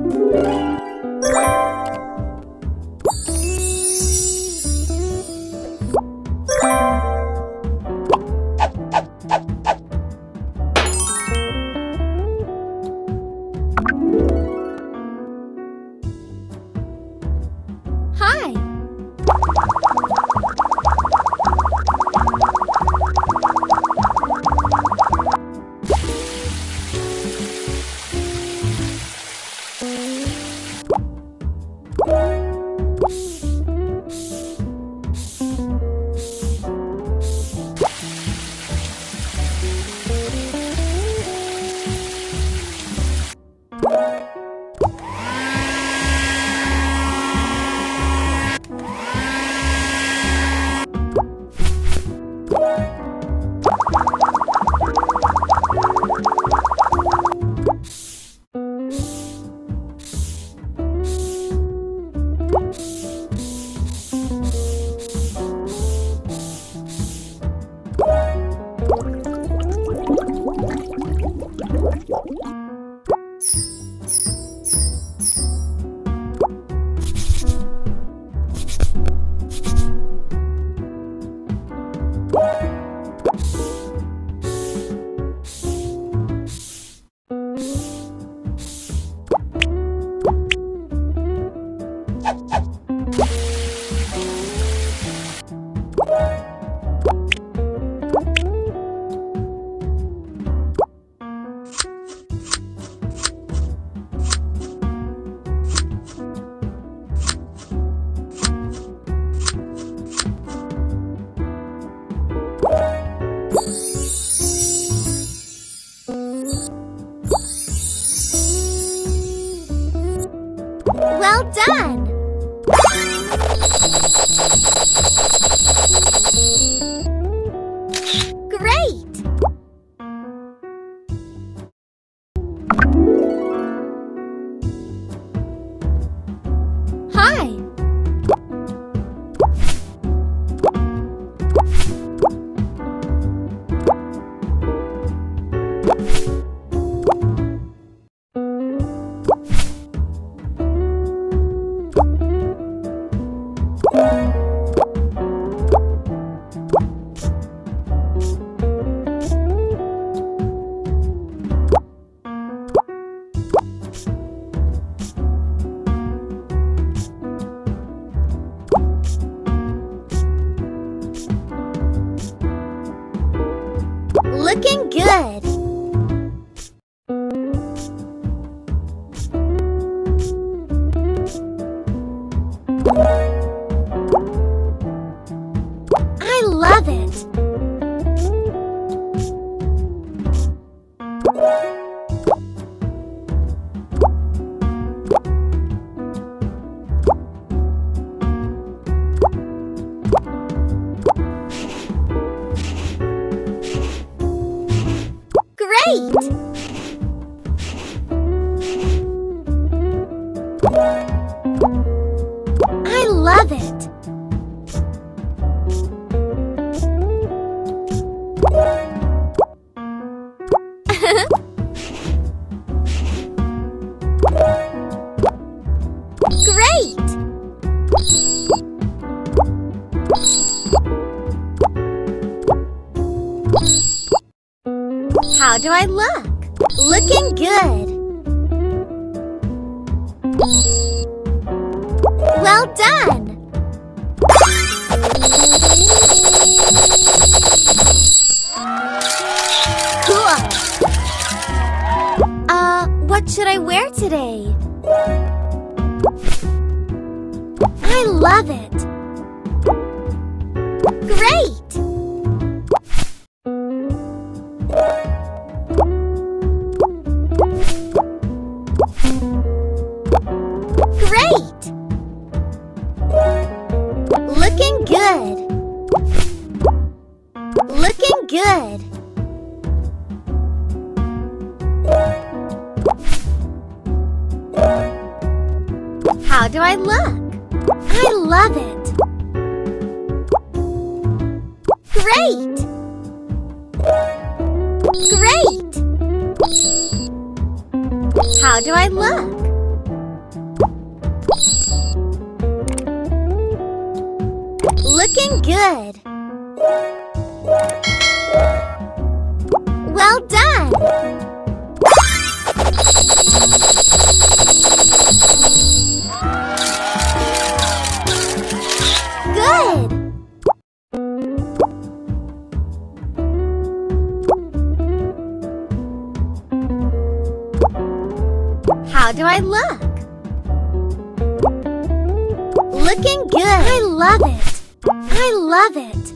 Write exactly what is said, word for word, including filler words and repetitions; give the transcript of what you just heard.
Hi. Well done! Great! Hi! Looking good! I love it! Great! I love it! Great! How do I look? Looking good! Well done! Cool! Uh, what should I wear today? I love it! Great! Great! Looking good! Looking good! How do I look? I love it! Great! Great! How do I look? Looking good. Well done. Good. How do I look? Looking good. I love it. I love it.